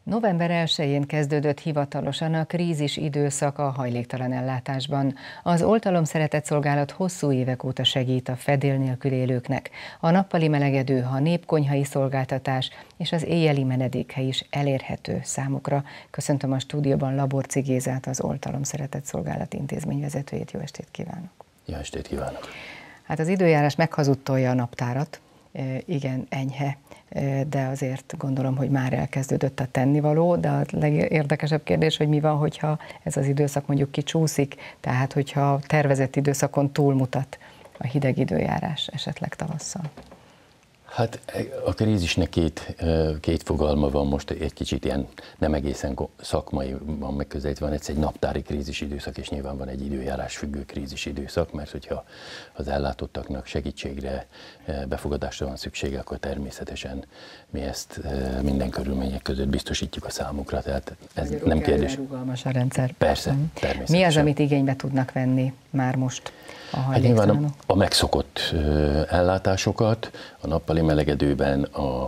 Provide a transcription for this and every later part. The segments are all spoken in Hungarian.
November 1-én kezdődött hivatalosan a krízis időszak a hajléktalan ellátásban. Az Oltalom Szeretett Szolgálat hosszú évek óta segít a fedél nélkül élőknek. A nappali melegedő, a népkonyhai szolgáltatás és az éjjeli menedékhely is elérhető számukra. Köszöntöm a stúdióban Laborczy Gézát, az Oltalom Szeretett Szolgálat intézményvezetőjét. Jó estét kívánok! Jó estét kívánok! Hát az időjárás meghazudtolja a naptárat, igen, enyhe, de azért gondolom, hogy már elkezdődött a tennivaló, de a legérdekesebb kérdés, hogy mi van, hogyha ez az időszak mondjuk kicsúszik, tehát hogyha tervezett időszakon túlmutat a hideg időjárás esetleg tavasszal. Hát a krízisnek két fogalma van, most egy kicsit ilyen nem egészen szakmai van megközelítve, van egy naptári krízis időszak, és nyilván van egy időjárás függő krízis időszak, mert hogyha az ellátottaknak segítségre, befogadásra van szüksége, akkor természetesen mi ezt minden körülmények között biztosítjuk a számukra, tehát ez nem kérdés. Rugalmas a rendszer. Persze, természetesen. Mi az, amit igénybe tudnak venni már most a hajléktalanok? Hát nyilván a megszokott ellátásokat, a nappali melegedőben,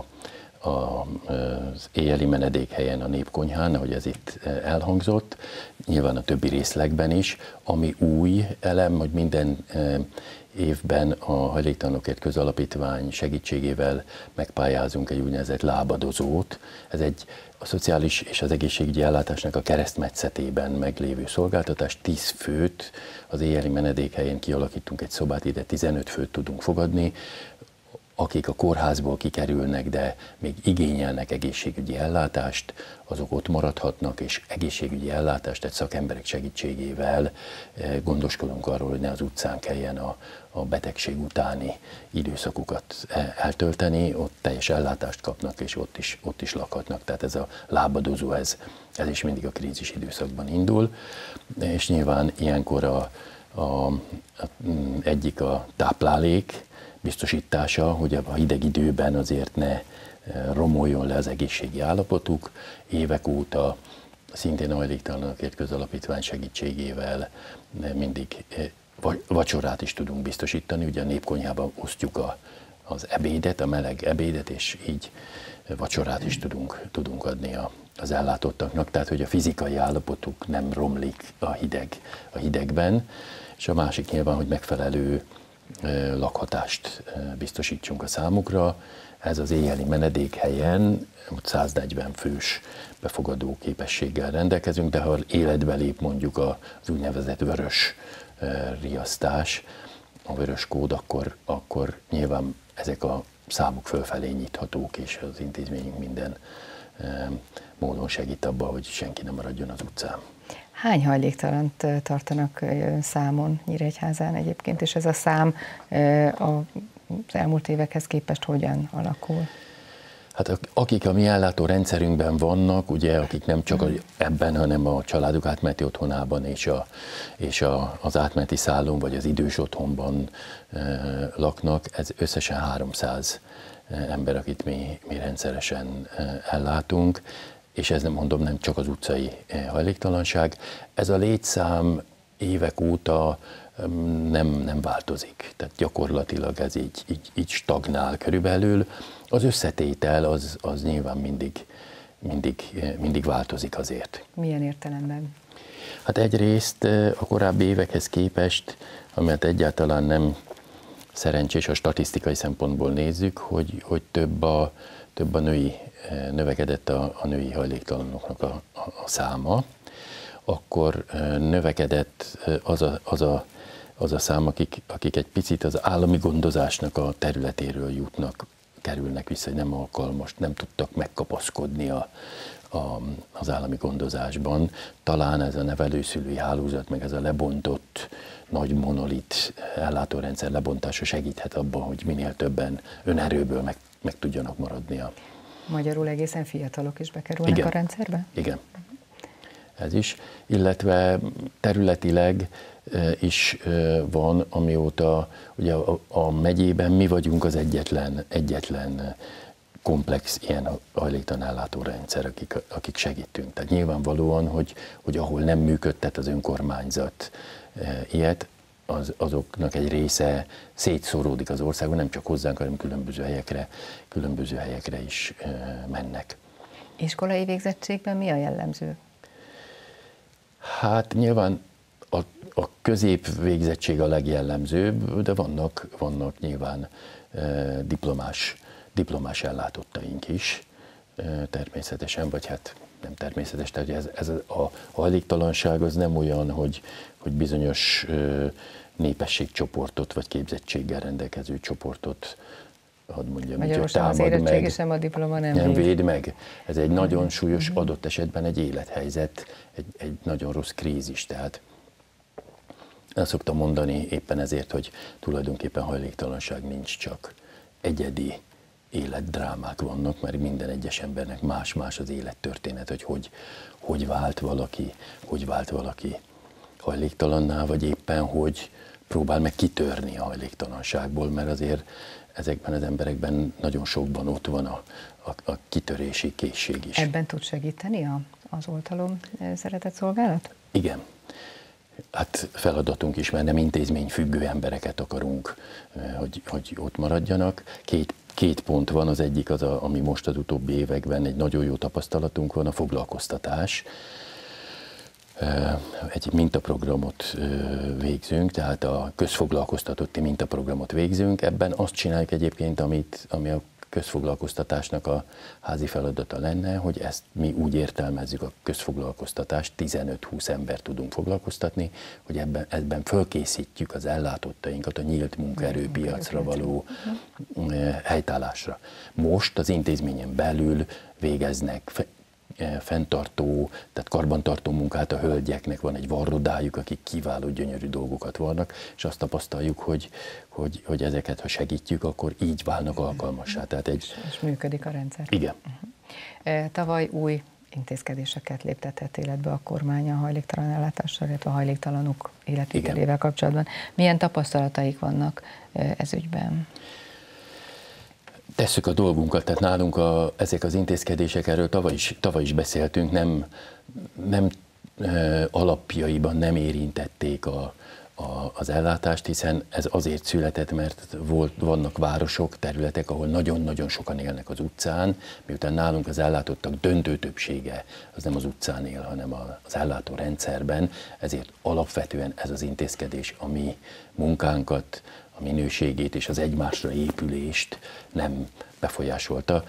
az éjjeli menedékhelyen, a népkonyhán, ahogy ez itt elhangzott, nyilván a többi részlegben is, ami új elem, hogy minden évben a Hajléktalanokért Közalapítvány segítségével megpályázunk egy úgynevezett lábadozót. Ez a szociális és az egészségügyi ellátásnak a keresztmetszetében meglévő szolgáltatás. 10 főt az éjjeli menedékhelyen kialakítunk egy szobát, ide 15 főt tudunk fogadni, akik a kórházból kikerülnek, de még igényelnek egészségügyi ellátást, azok ott maradhatnak, és egészségügyi ellátást, tehát szakemberek segítségével gondoskodunk arról, hogy ne az utcán kelljen a betegség utáni időszakukat eltölteni, ott teljes ellátást kapnak, és ott is lakhatnak. Tehát ez a lábadozó, ez is mindig a krízis időszakban indul, és nyilván ilyenkor egyik a táplálék biztosítása, hogy a hideg időben azért ne romoljon le az egészségi állapotuk. Évek óta szintén a Hajléktalanokért Közalapítvány segítségével mindig vacsorát is tudunk biztosítani. Ugye a népkonyhában osztjuk az ebédet, a meleg ebédet, és így vacsorát is tudunk adni az ellátottaknak, tehát hogy a fizikai állapotuk nem romlik a hidegben, és a másik nyilván, hogy megfelelő lakhatást biztosítsunk a számukra. Ez az éjjeli menedékhelyen 140 fős befogadó képességgel rendelkezünk, de ha életbe lép mondjuk az úgynevezett vörös riasztás, a vörös kód, akkor nyilván ezek a számok fölfelé nyithatók, és az intézményünk minden módon segít abba, hogy senki nem maradjon az utcán. Hány hajléktalant tartanak számon Nyíregyházán egyébként, és ez a szám az elmúlt évekhez képest hogyan alakul? Hát akik a mi ellátó rendszerünkben vannak, ugye, akik nem csak ebben, hanem a családok átmeneti otthonában és az átmeneti szállón, vagy az idős otthonban laknak, ez összesen 300 ember, akit mi rendszeresen ellátunk, és ez nem csak az utcai hajléktalanság. Ez a létszám évek óta nem változik, tehát gyakorlatilag ez így stagnál körülbelül. Az összetétel az nyilván mindig változik azért. Milyen értelemben? Hát egyrészt a korábbi évekhez képest, amelyet egyáltalán nem szerencsés, a statisztikai szempontból nézzük, hogy több a növekedett a női hajléktalanoknak a száma, akkor növekedett az a szám, akik egy picit az állami gondozásnak a területéről kerülnek vissza, hogy nem alkalmas, nem tudtak megkapaszkodni az állami gondozásban. Talán ez a nevelőszülői hálózat, meg ez a lebontott nagy monolit ellátórendszer lebontása segíthet abban, hogy minél többen önerőből meg tudjanak maradni. Magyarul egészen fiatalok is bekerülnek a rendszerbe? Igen, ez is, illetve területileg is van, amióta ugye a megyében mi vagyunk az egyetlen komplex ilyen hajléktalan ellátórendszer, akik segítünk. Tehát nyilvánvalóan, hogy ahol nem működtet az önkormányzat ilyet, azoknak egy része szétszóródik az országon, nem csak hozzánk, hanem különböző helyekre is mennek. Iskolai végzettségben mi a jellemző? Hát nyilván a középvégzettség a legjellemzőbb, de vannak nyilván diplomás ellátottaink is, természetesen, vagy hát nem természetes, tehát ez a hajléktalanság az nem olyan, hogy bizonyos népességcsoportot, vagy képzettséggel rendelkező csoportot, hadd mondjam, hogy támad meg, sem a diploma nem véd meg. Ez egy nagyon súlyos, adott esetben egy élethelyzet, egy nagyon rossz krízis, tehát azt szoktam mondani éppen ezért, hogy tulajdonképpen hajléktalanság nincs, csak egyedi életdrámák vannak, mert minden egyes embernek más-más az élettörténet, hogy vált valaki hajléktalanná, vagy éppen hogy próbál meg kitörni a hajléktalanságból, mert azért ezekben az emberekben nagyon sokban ott van a kitörési készség is. Ebben tud segíteni az oltalom szeretett szolgálat? Igen. Hát feladatunk is, mert nem intézményfüggő embereket akarunk, hogy ott maradjanak. Két pont van, az egyik az, ami most az utóbbi években egy nagyon jó tapasztalatunk van, a foglalkoztatás. Egy mintaprogramot végzünk, tehát a közfoglalkoztatotti mintaprogramot végzünk. Ebben azt csináljuk egyébként, ami a közfoglalkoztatásnak a házi feladata lenne, hogy ezt mi úgy értelmezzük a közfoglalkoztatást, 15-20 embert tudunk foglalkoztatni, hogy ebben fölkészítjük az ellátottainkat a nyílt munkaerőpiacra való helytállásra. Most az intézményen belül végeznek fenntartó, tehát karbantartó munkát a hölgyeknek, van egy varrodájuk, akik kiváló, gyönyörű dolgokat vannak, és azt tapasztaljuk, hogy ezeket, ha segítjük, akkor így válnak alkalmassá. Tehát és működik a rendszer. Igen. Tavaly új intézkedéseket léptetett életbe a kormány a hajléktalan ellátással, illetve a hajléktalanok életvitelével kapcsolatban. Milyen tapasztalataik vannak ez ügyben? Tesszük a dolgunkat, tehát nálunk ezek az intézkedések, erről tavaly is beszéltünk, nem alapjaiban nem érintették az ellátást, hiszen ez azért született, mert vannak városok, területek, ahol nagyon-nagyon sokan élnek az utcán, miután nálunk az ellátottak döntő többsége az nem az utcán él, hanem az ellátó rendszerben, ezért alapvetően ez az intézkedés a mi munkánkat, a minőségét és az egymásra épülést nem befolyásolta.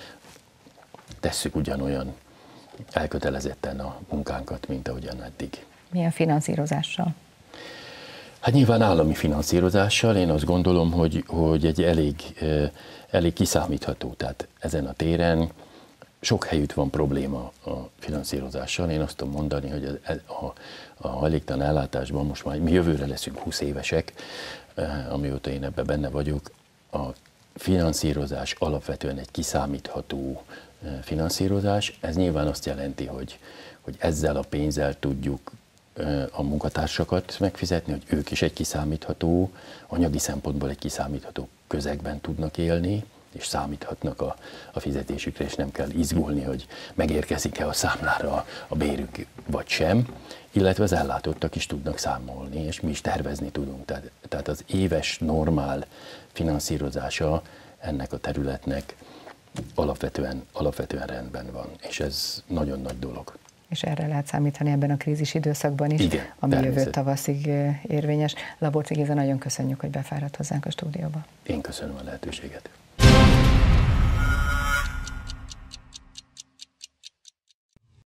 Tesszük ugyanolyan elkötelezetten a munkánkat, mint ahogyan eddig. Milyen finanszírozással? Hát nyilván állami finanszírozással. Én azt gondolom, hogy egy elég kiszámítható, tehát ezen a téren sok helyütt van probléma a finanszírozással. Én azt tudom mondani, hogy a hajléktalan ellátásban most már mi jövőre leszünk 20 évesek, amióta én ebben benne vagyok. A finanszírozás alapvetően egy kiszámítható finanszírozás. Ez nyilván azt jelenti, hogy ezzel a pénzzel tudjuk a munkatársakat megfizetni, hogy ők is egy kiszámítható, anyagi szempontból egy kiszámítható közegben tudnak élni, és számíthatnak a fizetésükre, és nem kell izgulni, hogy megérkezik-e a számlára a bérük, vagy sem, illetve az ellátottak is tudnak számolni, és mi is tervezni tudunk. Tehát az éves normál finanszírozása ennek a területnek alapvetően rendben van, és ez nagyon nagy dolog. És erre lehet számítani ebben a krízis időszakban is, igen, ami jövő tavaszig érvényes. Laborci Géza, nagyon köszönjük, hogy befáradt hozzánk a stúdióba. Én köszönöm a lehetőséget.